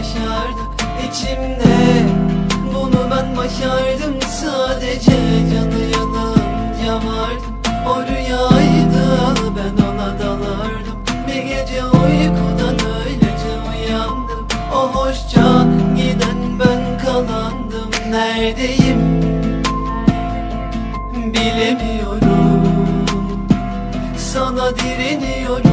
yaşardı içimde. Bunu ben başardım, sadece canı yanınca vardım. O rüyaydı, ben ona dalardım. Bir gece uykudan öylece uyandım. O hoşça giden ben kalandım. Neredeyim bilemiyorum, sana direniyorum.